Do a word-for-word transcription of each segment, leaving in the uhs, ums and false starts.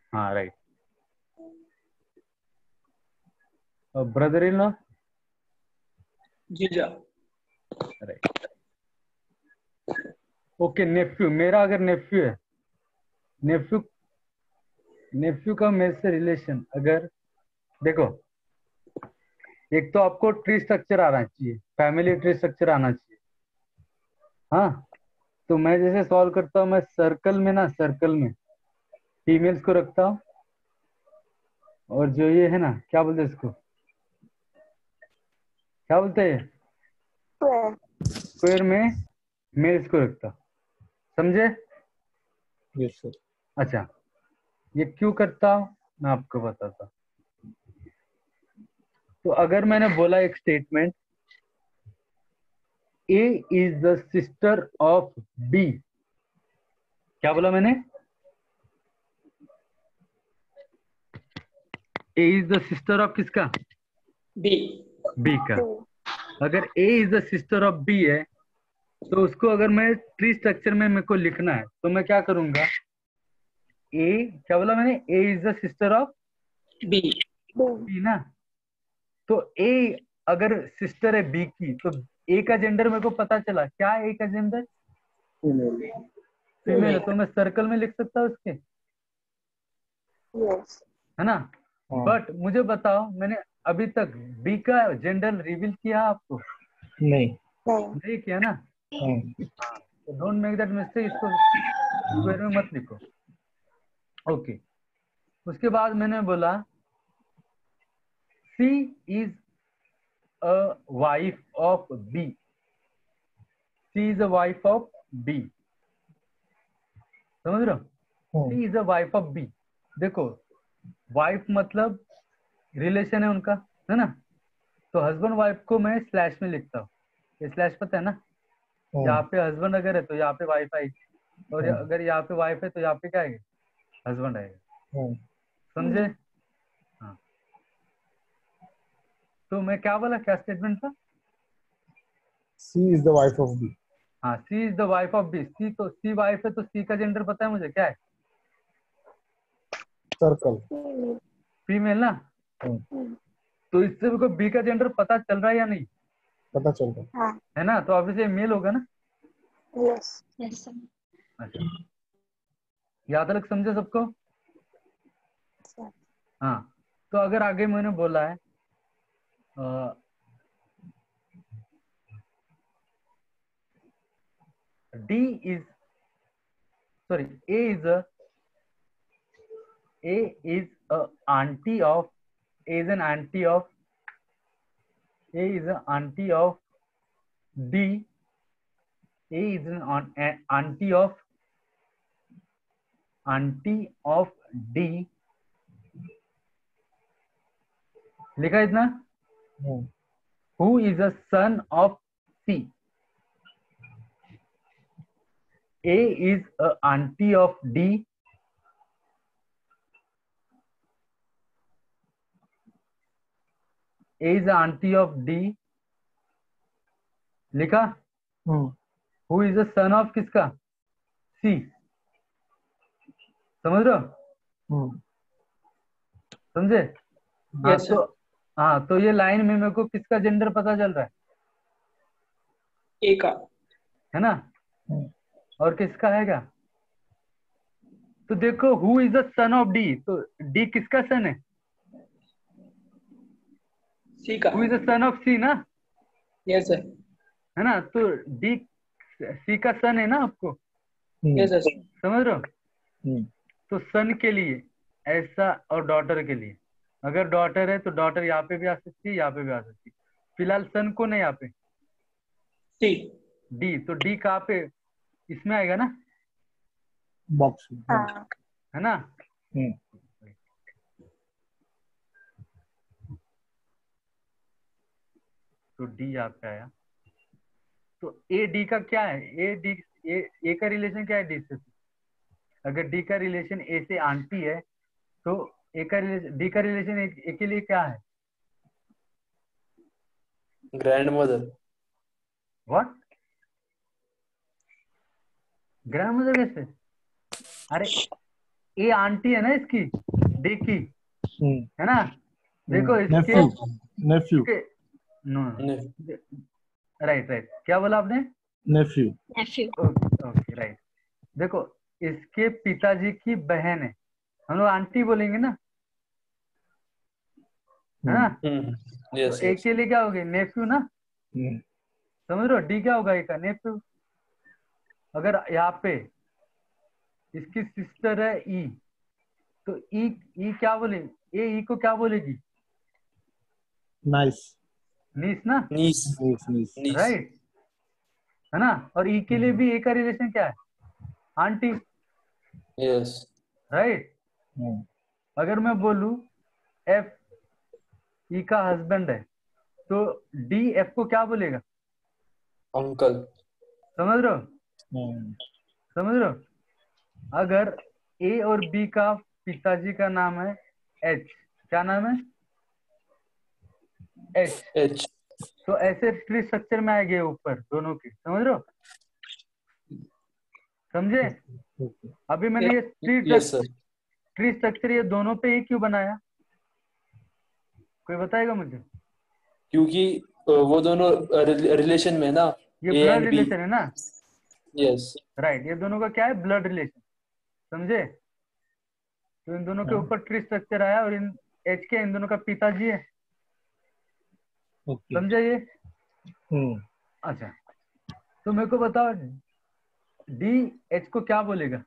हाँ राइट। और brother in law? जीजा। राइट। ओके, नेफ्यू, मेरा अगर नेफ्यू है, नेफ्यू नेफ्यू का मेरे से रिलेशन, अगर देखो, एक तो आपको ट्री स्ट्रक्चर आना चाहिए, फैमिली ट्री स्ट्रक्चर आना चाहिए। हाँ, तो मैं जैसे सॉल्व करता हूँ, मैं सर्कल में ना, सर्कल में फीमेल्स को रखता हूँ, और जो ये है ना, क्या बोलते हैं इसको, क्या बोलते हैं, स्क्वायर में मेल्स को रखता। समझे? Yes sir. अच्छा, ये क्यों करता हूँ मैं आपको बताता हूँ। तो अगर मैंने बोला एक statement, A is the sister of B, क्या बोला मैंने? A is the sister of किसका? बी। बी का। अगर A is the sister of B है, तो उसको अगर मैं ट्री स्ट्रक्चर में मेरे को लिखना है, तो मैं क्या करूंगा? ए, क्या बोला मैंने? A is the sister of B. B ना। तो ए अगर सिस्टर है बी की, तो ए का जेंडर मेरे को पता चला, क्या है ए का जेंडर? फीमेल है। तो मैं सर्कल में लिख सकता हूँ उसके, यस। है ना? हाँ। बट मुझे बताओ, मैंने अभी तक बी का जेंडर रिवील किया आपको? नहीं। नहीं। नहीं किया ना। हाँ। तो डोंट मेक दैट मिस्टेक, इसको स्क्वायर में मत लिखो। ओके, उसके बाद मैंने बोला C is a wife of B, C is a wife of B, समझ रहे हो? हाँ। C is a wife of B. देखो, वाइफ मतलब रिलेशन है उनका, है ना? तो हस्बैंड वाइफ को मैं स्लैश में लिखता हूँ, ये स्लैश पता है ना? यहाँ पे हस्बैंड अगर है तो यहाँ पे वाइफ आएगी, और हाँ। अगर यहाँ पे वाइफ है तो यहाँ पे क्या आएगा? हस्बैंड आएगा। हाँ। समझे? हाँ। तो मैं क्या बोला, क्या स्टेटमेंट था? C is the wife of B. हाँ, C is the wife of B. C, तो सी वाइफ है, तो सी का जेंडर पता है मुझे, क्या है? सर्कल। फीमेल ना। हाँ। तो इससे मेरे को बी का जेंडर पता चल रहा है या नहीं? पता चल रहा है। हाँ। है ना? तो ऑब्वियसली मेल होगा ना। यस। Yes sir. अच्छा, यहाँ तक समझे सबको? हाँ, तो अगर आगे मैंने बोला है D is, sorry, A is a A is a aunt of, A is an aunt of, A is a aunt of D, A is an aunt of, aunt of D, लिखा इतना? हाँ। Who is a son of C, A is a aunt of D, A is aunt of D, लिखा? हाँ। Who is a son of किसका? C. समझ रहे हो? हाँ। समझे? हाँ, यस तो सर। हाँ, तो ये लाइन में मेरे को किसका जेंडर पता चल रहा है? ए का। है ना? हाँ। और किसका है क्या? तो देखो, who is the son of D, तो डी किसका सन है? सी का। Who is the son of C ना, यस सर। है ना? तो डी सी का सन है ना आपको, यस सर। समझ रहे हो? हम्म। तो सन के लिए ऐसा, और डॉटर के लिए, अगर डॉटर है तो डॉटर यहाँ पे भी आ सकती है, यहाँ पे भी आ सकती है। फिलहाल सन को नहीं, यहाँ पे सी। डी, तो डी कहाँ पे? इसमें आएगा ना, बॉक्स में। हाँ। हाँ। है ना? हम्म। तो डी यहाँ पे आया। तो ए डी का क्या है? ए डी, ए ए का रिलेशन क्या है डी से? अगर डी का रिलेशन ए से आंटी है, तो ए का रिलेशन, डी का रिलेशन ए के लिए क्या है? Grandmother. What? Grandmother कैसे? अरे ए आंटी है ना इसकी, डी की, हम्म, है ना। देखो इसके नेफ्यू नेफ्यू इसके नो, राइट राइट, क्या बोला आपने? Nephew nephew. Okay okay right. देखो इसके पिताजी की बहन है, हम लोग आंटी बोलेंगे ना, है ना। तो यस ए के लिए क्या होगी? नेफ्यू ना, हम्म, समझ रहे हो? डी क्या होगा? ए का नेफ्यू। अगर यहाँ पे इसकी सिस्टर है ई, तो ई ई क्या बोलेगी? ए ई को क्या बोलेगी? नाइस नीस ना, नीस नीस नीस नीस राइट, है ना। और ई के लिए भी ए का रिलेशन क्या है? Aunty, yes right. हम्म, अगर मैं बोलूं एफ ई का हस्बैंड है, तो डी एफ को क्या बोलेगा? अंकल समझ रहे हो? हम्म, समझ रहे हो? अगर ए और बी का पिताजी का नाम है एच, क्या नाम है? एच। एच तो ऐसे ट्री स्ट्रक्चर में आएंगे ऊपर दोनों के, समझ रहे हो? समझे? ओके अभी मैंने ये tree yes sir tree structure ये दोनों पे एक क्यों बनाया? कोई बताएगा मुझे? क्योंकि अ, वो दोनों रिलेशन में ना, ये A blood and B. Relation है ना, यस राइट। ये दोनों का क्या है? ब्लड रिलेशन, समझे? तो इन दोनों के हाँ, ऊपर ट्री स्ट्रक्चर आया, और इन एच के इन दोनों का पिताजी है, ओके समझे ये? हम्म, अच्छा, तो मेरे को बताओ डी एच को क्या बोलेगा?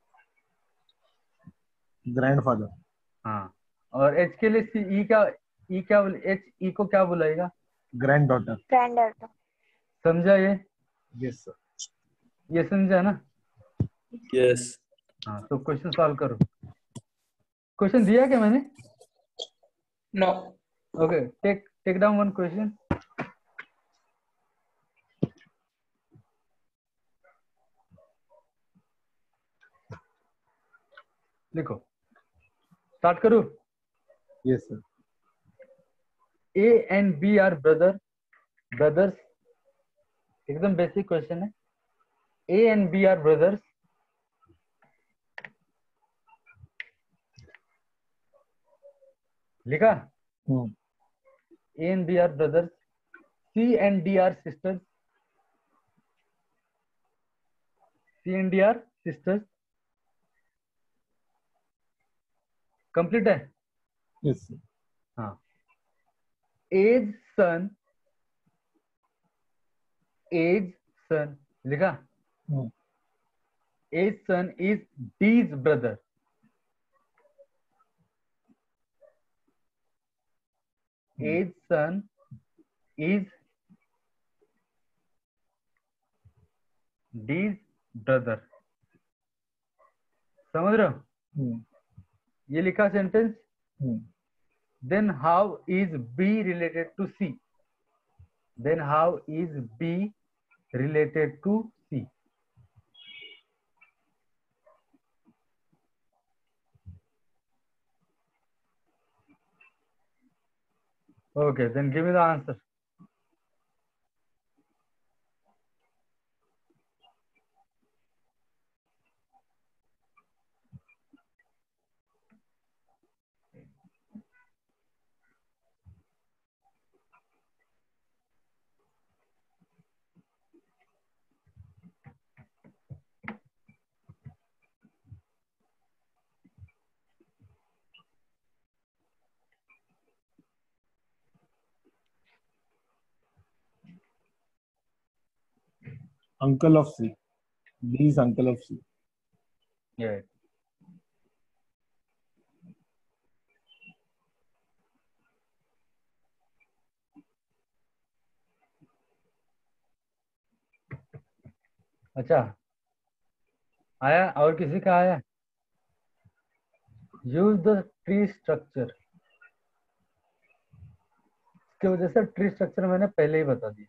ग्रैंडफादर हाँ, और एच के लिए सी ई क्या, ई क्या बोले? एच ई को क्या बुलाएगा? Grand daughter granddaughter. समझा ये? यस सर ये समझा ना? यस हाँ, तो क्वेश्चन सॉल्व करो। क्वेश्चन दिया क्या मैंने? No okay, take take down one question. लिखो, स्टार्ट करूं? Yes sir A and B are brother brothers, एकदम बेसिक क्वेश्चन है। A and B are brothers, लिखा? हम्म, A and B are brothers, C and D are sisters, C and D are sisters, complete है? Yes sir हाँ। A's son, A's son, लिखा? हम्म, A's son is D's brother, A's son is D's brother, समझ रहे हो? हम्म, ये लिखा सेंटेंस। हम्म, then how is B related to C? Then how is B related to C? Okay, then give me the answer. uncle of C. D is uncle of C. Yeah. अच्छा, आया? और किसी का आया? यूज द ट्री स्ट्रक्चर, इसकी वजह से tree structure मैंने पहले ही बता दिया।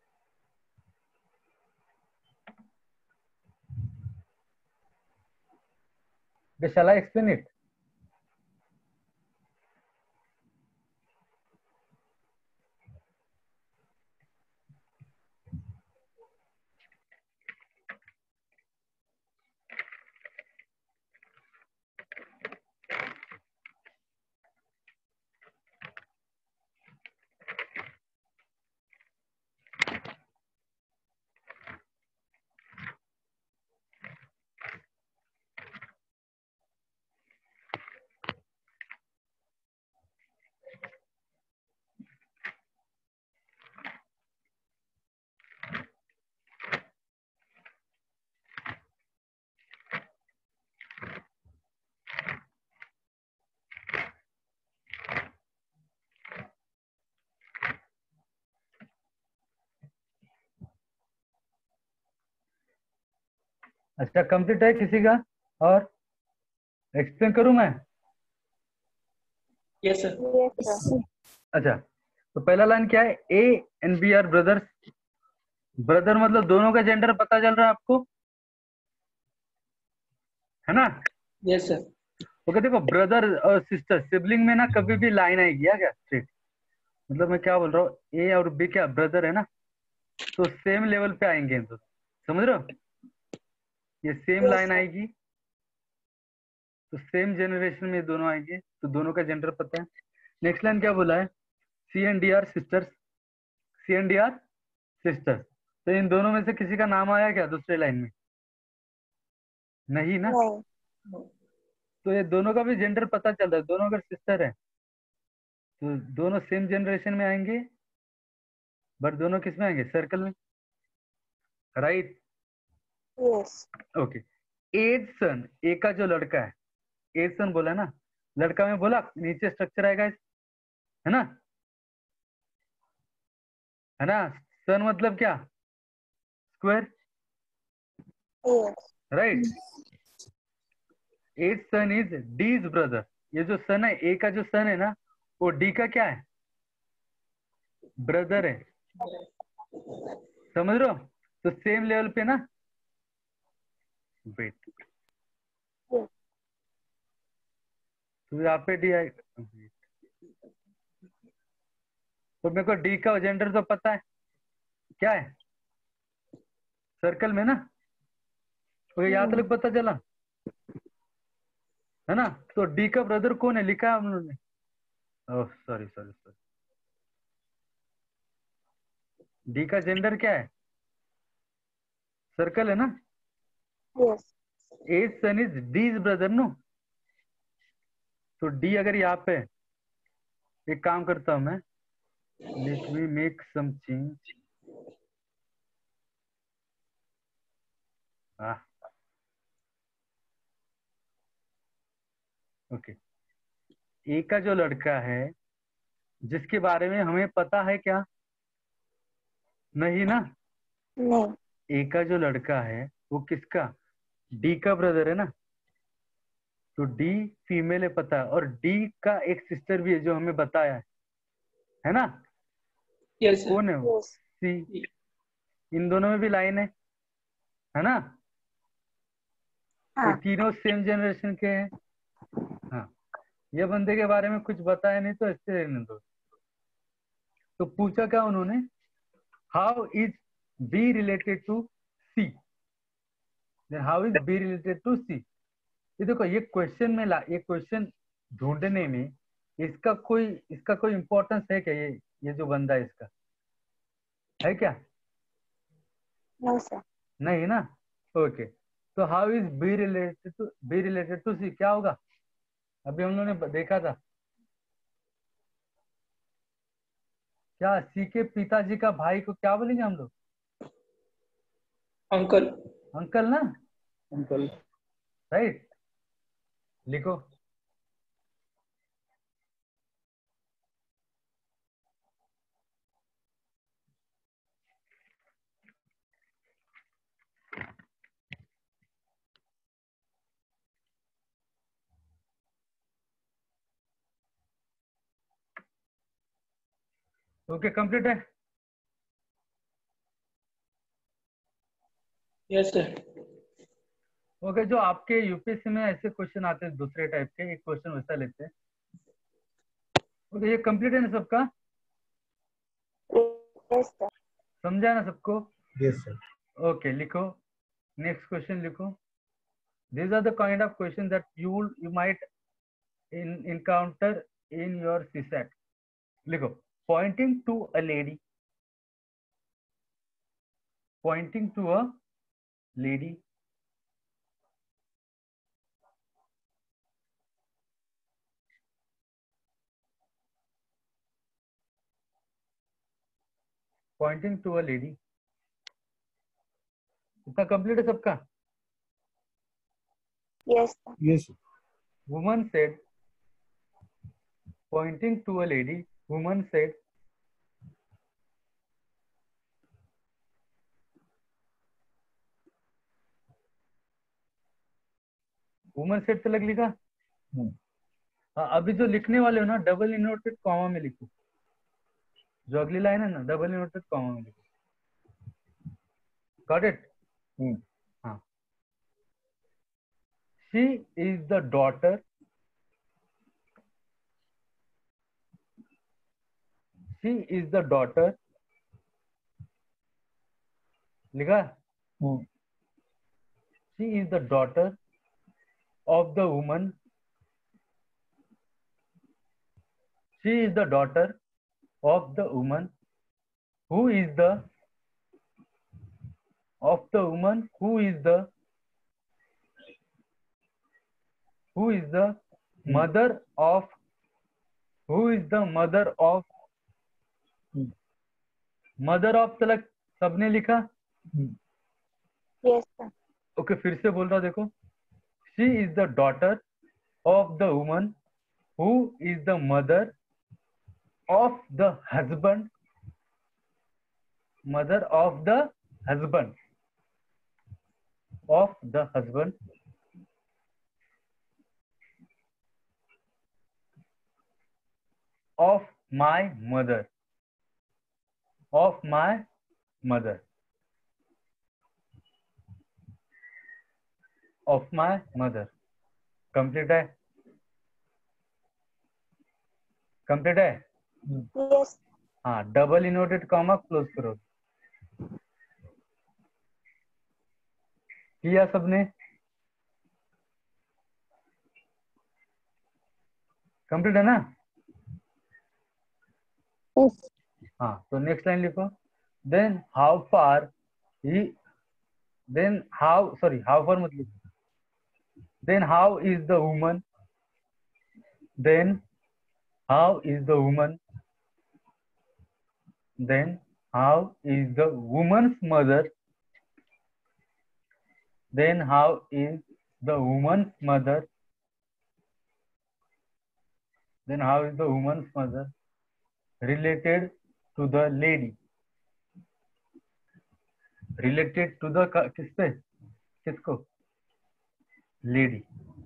Shall I explain it? अच्छा कंप्लीट है किसी का? और एक्सप्लेन करूं मैं? Yes sir. Yes, sir. अच्छा तो पहला लाइन क्या है? A and B are brothers. Brother मतलब दोनों का जेंडर पता चल रहा है आपको, है ना? Yes sir. ओके देखो ब्रदर और सिस्टर सिबलिंग में ना कभी भी लाइन आएगी या क्या स्ट्रेट, मतलब मैं क्या बोल रहा हूँ, ए और बी क्या ब्रदर है ना, तो सेम लेवल पे आएंगे तो, समझ रहे हो? ये सेम Yes, लाइन sir. आएगी तो सेम जनरेशन में दोनों आएंगे, तो दोनों का जेंडर पता है। नेक्स्ट लाइन क्या बोला है? C and D are sisters. C and D are sisters, तो इन दोनों में से किसी का नाम आया क्या दूसरे लाइन में? नहीं ना। No. तो ये दोनों का भी जेंडर पता चल रहा है, दोनों अगर सिस्टर है तो दोनों सेम जनरेशन में आएंगे, बट दोनों किस में आएंगे? सर्कल में, right? Yes. Okay. A's son, A का जो लड़का है, एज सन बोला ना, लड़का में बोला नीचे स्ट्रक्चर आएगा, है ना, है ना? सन मतलब क्या? Square, Yes. Right? A's son is D's brother. ये जो सन है, ए का जो सन है ना, वो डी का क्या है? ब्रदर है, समझ रहे हो? तो सेम लेवल पे ना, वेट, Yes. तो यहाँ पे डी आएगा, तो मेरे को डी का जेंडर तो पता है क्या है, सर्कल में ना, तो यहाँ तक पता चला, है ना? तो डी का ब्रदर कौन है लिखा है हम लोगों ने? Oh sorry sorry sorry, D का जेंडर क्या है? सर्कल है ना। Yes. A's son is D's brother no, तो डी अगर यहाँ पे, एक काम करता हूं मैं, let me make some change. Okay, A का जो लड़का है जिसके बारे में हमें पता है क्या? नहीं ना। No. ए का जो लड़का है वो किसका? डी का ब्रदर है ना, तो डी फीमेल है पता है, और डी का एक सिस्टर भी है जो हमें बताया है है ना? Yes sir. कौन है वो? Yes. सी। इन दोनों में भी लाइन है है ना? ये हाँ. तीनों सेम जनरेशन के हैं। हाँ, ये बंदे के बारे में कुछ बताया नहीं तो इससे रहने दो। तो पूछा क्या उन्होंने? How is B related to C, then how is B related to C. ये देखो ये क्वेश्चन में ला, ये क्वेश्चन ढूंढने में इसका कोई इसका कोई इंपॉर्टेंस है क्या? ये ये जो बंदा है इसका है क्या? No, sir. नहीं ना। ओके, तो how is B related to B related to C क्या होगा? अभी हम लोगों ने देखा था क्या, सी के पिताजी का भाई को क्या बोलेंगे हम लोग? अंकल। अंकल ना, अंकल। राइट? लिखो। ओके कंप्लीट है। Yes sir. ओके, जो आपके यूपीएससी में ऐसे क्वेश्चन आते हैं दूसरे टाइप के, एक क्वेश्चन वैसा लेते हैं। ओके, ये कंप्लीट है ना सबका? Yes, sir. समझा ना सबको? Yes sir. ओके लिखो, नेक्स्ट क्वेश्चन लिखो। These are the kind of questions that you will you might in, encounter in your C SAT. लिखो, pointing to a lady, pointing to a lady, pointing to a lady, इतना complete है सबका? Yes, sir. Yes sir. Woman said, pointing to a lady, woman said, woman said से अलग लिखा। हम्म। हाँ, अभी जो लिखने वाले हो ना डबल इन्वर्टेड कॉमा में लिखो, जो अगली लाइन है ना डबल इन्वर्टेड कॉमा में लिखो। Got it? हम्म। हाँ। She is the daughter she is the daughter लिखा। हम्म। She is the daughter of the woman she is the daughter of the woman who is the of the woman who is the who is the mother of who is the mother of hmm. mother of तलक सबने लिखा। हम्म। Yes, sir. Okay फिर से बोल रहा देखो। she is the daughter of the woman who is the mother of the husband mother of the husband of the husband of my mother of my mother of my mother complete है? Complete है? Yes. हाँ, double inverted comma close करो। किया सबने? Complete है ना? Yes. हाँ, तो नेक्स्ट लाइन लिखो। Then how far he then how sorry how far मत लिखो। Then how is the woman then how is the woman then how is the woman's mother then how is the woman's mother then how is the woman's mother related to the lady related to the किससे किसको lady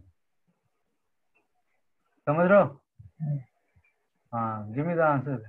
समझ रहे हो? हाँ, give me the answer.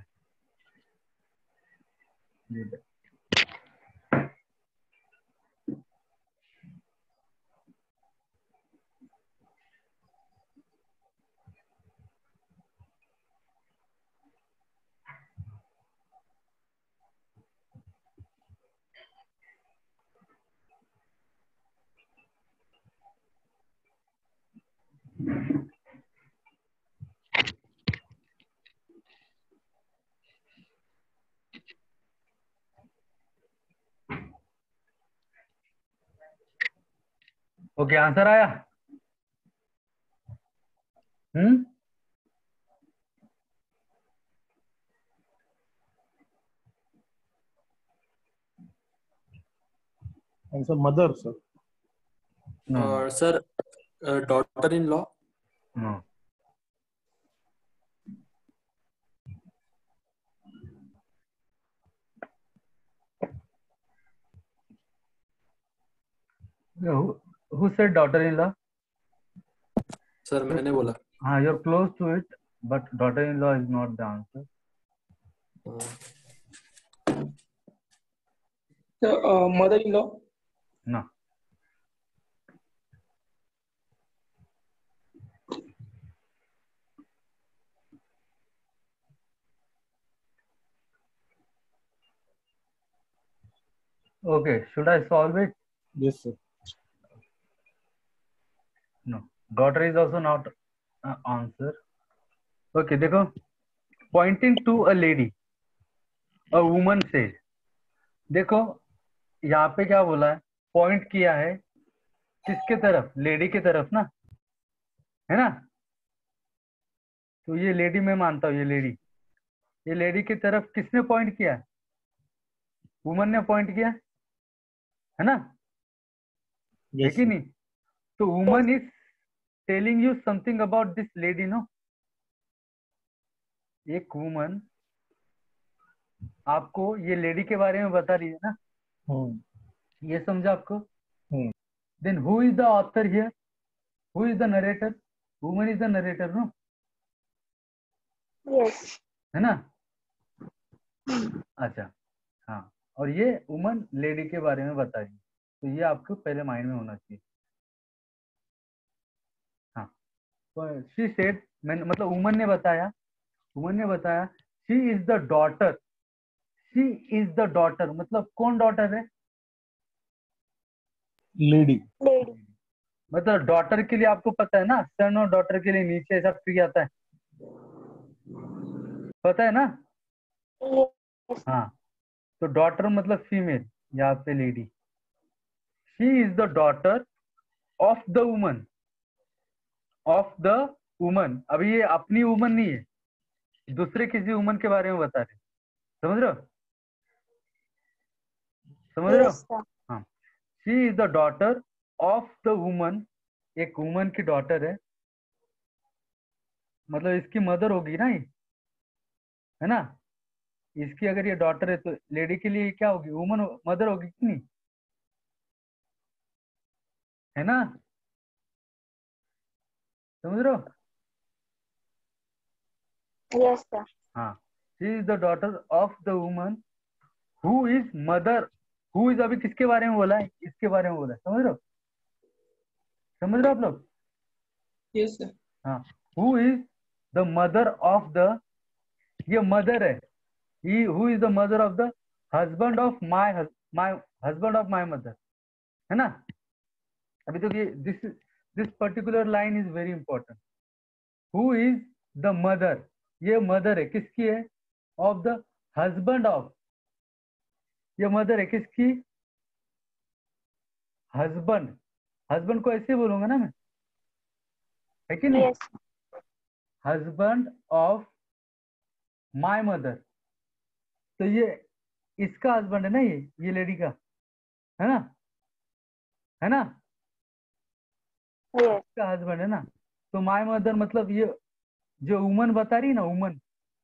Okay, answer आया? Hmm answer mother sir. No और sir daughter in law. No who said daughter in law? Sir मैंने बोला। हाँ, you are close to it but daughter in law is not the answer. Mother in law. No okay, should I solve it? Yes sir. No, daughter is also not answer. Okay देखो, pointing to a lady a woman से, देखो यहाँ पे क्या बोला है, point किया है किसके तरफ? लेडी की तरफ ना, है ना? तो ये लेडी मैं मानता हूँ, ये लेडी ये लेडी की तरफ किसने पॉइंट किया? वुमन ने पॉइंट किया, है ना? है यस कि सर। नहीं? तो woman is telling you something about this lady, no? एक वुमन आपको ये लेडी के बारे में बता रही है ना, हम्म। ये समझा आपको? हम्म। Then who is the author here? Who is the narrator? Woman is the narrator, no? Yes. है ना? अच्छा, हाँ, और ये वुमन लेडी के बारे में बता रही है, तो ये आपको पहले माइंड में होना चाहिए। हाँ, तो शी सेड, मैंने मतलब वुमन ने बताया, वुमन ने बताया she is the daughter, she is the daughter मतलब कौन डॉटर है? लेडी। Lady. मतलब डॉटर के लिए आपको पता है ना, सन और डॉटर के लिए नीचे ऐसा ट्री आता है, पता है ना? Yes. हाँ, तो डॉटर मतलब फीमेल, यहाँ पे lady. She is the daughter of the woman, of the woman. अभी ये अपनी वुमन नहीं है, दूसरे किसी वुमन के बारे में बता रहे, समझ रहे हो? समझ रहे हो? Yes, sir. हाँ, she is the daughter of the woman, एक वुमन की डॉटर है, मतलब इसकी मदर होगी ना ये, है ना? इसकी अगर ये डॉटर है तो लेडी के लिए क्या होगी? वुमन मदर होगी कि नहीं, है ना? समझ रहे हो? Yes, sir. हाँ, she is the daughter of the woman who is mother, who is अभी किसके बारे में बोला है? इसके बारे में बोला है, समझ रहे हो? समझ रहे हो आप लोग? Yes, sir. हाँ, who is the mother of the, ये मदर है, he who is the mother of the husband of my my husband of my mother, है ना? अभी तो ये this this particular line is very important. Who is the mother, ये mother है किसकी है? ऑफ द हस्बैंड ऑफ, ये मदर है किसकी? हस्बैंड, हस्बैंड को ऐसे बोलूंगा ना मैं, है कि नहीं? Yes. Husband of my mother, तो ये इसका हस्बैंड है ना, ये ये लेडी का, है ना? है ना? Yes. इसका हस्बैंड है ना, तो माय मदर मतलब ये जो वुमन बता रही ना, वुमन,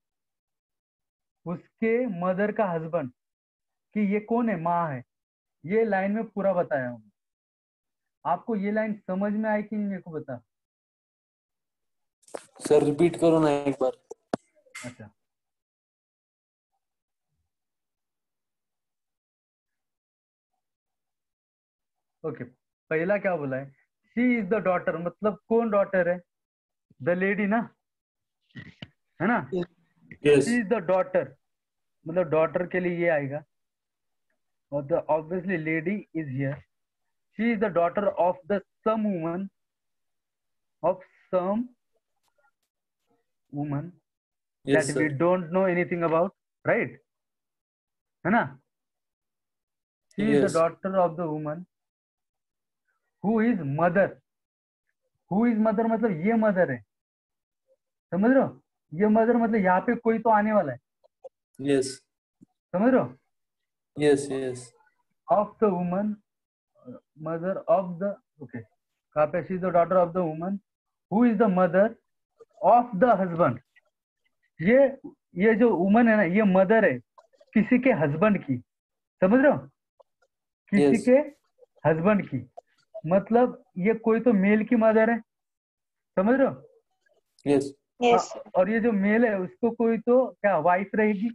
उसके मदर का हस्बैंड, कि ये कौन है? माँ है। ये लाइन में पूरा बताया हूँ। आपको ये लाइन समझ में आई कि नहीं मेरे को बता। सर रिपीट करो ना एक बार। अच्छा, ओके, पहला क्या बोला है? शी इज द डॉटर मतलब कौन डॉटर है? द लेडी ना, है ना? Yes she is the daughter मतलब डॉटर के लिए ये आएगा, और the obviously lady is here. She is the daughter of the some woman, of some woman yes that we sir don't know anything about, right? है ना? She is the yes daughter of the woman who is mother, who is mother मतलब ये mother है, समझ रहे हो? ये mother मतलब यहाँ पे कोई तो आने वाला है, यस समझ रहे हो? Yes yes Of the woman, mother of the, okay, कहाँ पे? she is the daughter of the woman who is the mother of the husband। ये ये जो वुमन है ना, ये मदर है किसी के हस्बैंड की, समझ रहे हो? किसी यस के हस्बैंड की, मतलब ये कोई तो मेल की मदर है, समझ रहे हो? Yes Yes. हाँ, और ये जो मेल है उसको कोई तो क्या वाइफ रहेगी,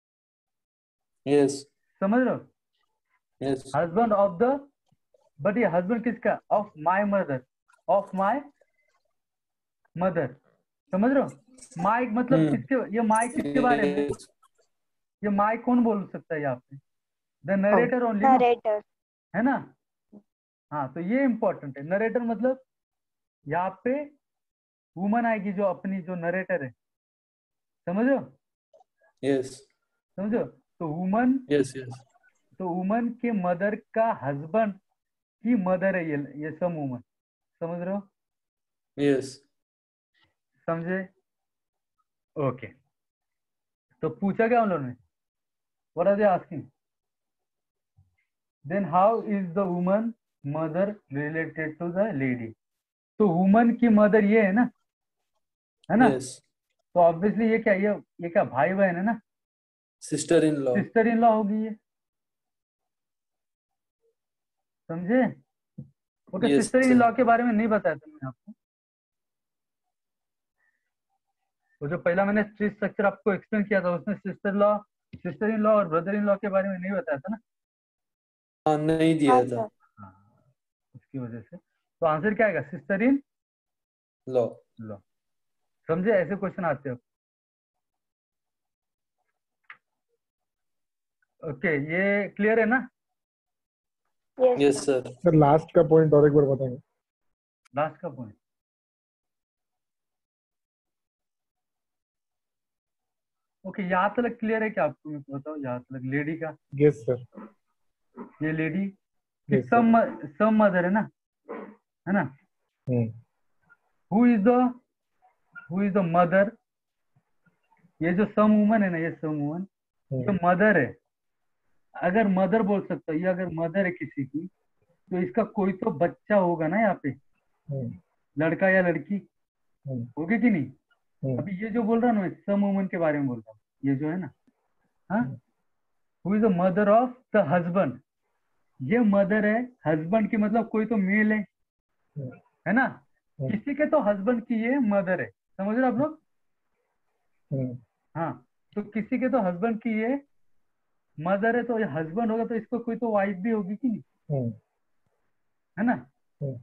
यस समझ रहे हो? Yes husband of the, but ये हस्बैंड किसका? Of my mother, of my mother, समझ रहे हो? माय मतलब हम्म किसके, ये माय किसके बारे में? यस ये माय कौन बोल सकता है यहाँ पे? द हम नरेटर ओनली ना, Narrator. है ना? हाँ, तो ये इंपॉर्टेंट है। नरेटर मतलब यहाँ पे वुमन आएगी जो अपनी, जो नरेटर है, समझो? यस समझो? तो वुमन, यस यस तो वुमन के मदर का हस्बैंड की मदर है ये ये सम वुमन, समझ रहे हो? यस समझे? ओके, तो पूछा क्या उन लोगों ने? What are they asking? Then how is the woman mother related to the lady? तो वुमन की मदर ये है ना, है ना? यस तो ऑब्वियसली ये क्या, ये ये क्या भाई बहन है ना, sister in law sister in law होगी ये, समझे? Okay, Yes, sister in sir. Law के बारे में नहीं बताया था मैंने आपको। वो जो पहला मैंने ट्री स्ट्रक्चर आपको एक्सप्लेन किया था उसमें sister law, sister in law और ब्रदर इन लॉ के बारे में नहीं बताया था ना। हाँ, नहीं दिया हाँ था। सर। हाँ, उसकी वजह से तो आंसर क्या आएगा? Sister in law. लॉ। समझे? ऐसे क्वेश्चन आते हो। ओके, ये क्लियर है ना? Yes yes sir. Sir. Sir last का पॉइंट और एक बार बताएंगे? लास्ट का पॉइंट ओके, यहाँ तक क्लियर है क्या आपको? मैं बताओ यहाँ तक लेडी का। Yes sir. ये लेडी की yes some sir. Some mother है ना, है ना? Hmm who is the who is the mother? ये जो सम वुमन है ना, ये सम वुमन ये हम्म मदर है। अगर मदर बोल सकता है, ये अगर मदर है किसी की, तो इसका कोई तो बच्चा होगा ना यहाँ पे, हम्म लड़का या लड़की हम्म होगी कि नहीं? हम्म अभी ये जो बोल रहा हूँ ना, सम वुमन के बारे में बोल रहा हूँ, ये जो है ना, हाँ, who is the mother of the husband. ये मदर है हस्बैंड की, मतलब कोई तो मेल है, हम्म है ना? हम्म किसी के तो हस्बैंड की ये मदर है, समझ रहे हो आप लोग? हम्म हाँ, तो किसी के तो हस्बैंड की ये मदर है, तो ये हस्बैंड होगा तो इसको कोई तो वाइफ भी होगी कि नहीं, हम्म है ना? हम्म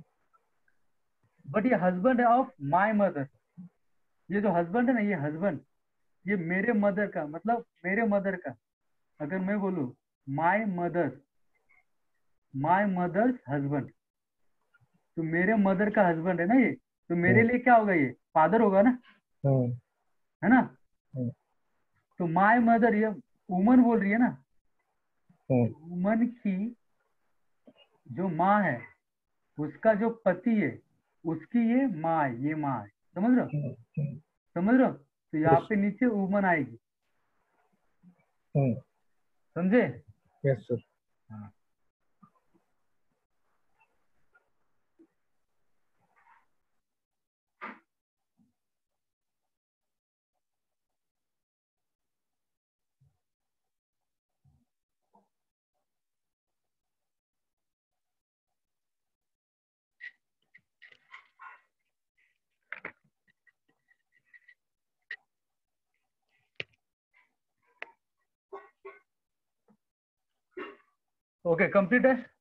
बट ये हस्बैंड है ऑफ माय मदर। ये जो हस्बैंड है ना, ये हस्बैंड ये मेरे मदर का, मतलब मेरे मदर का। अगर मैं बोलूं my mother, my mother's husband, तो मेरे मदर का हस्बैंड है ना ये, तो मेरे लिए क्या होगा? ये फादर होगा ना, हम्म है ना? हम्म तो माय मदर, ये वुमन बोल रही है ना, हम्म वुमन की जो माँ है, उसका जो पति है, उसकी ये माँ है, ये माँ है। समझ रहे हो? हम्म समझ रहे हो? तो यहाँ यस पे नीचे वुमन आएगी। हम्म समझे? Yes sir. हाँ। ओके, कंप्लीट है।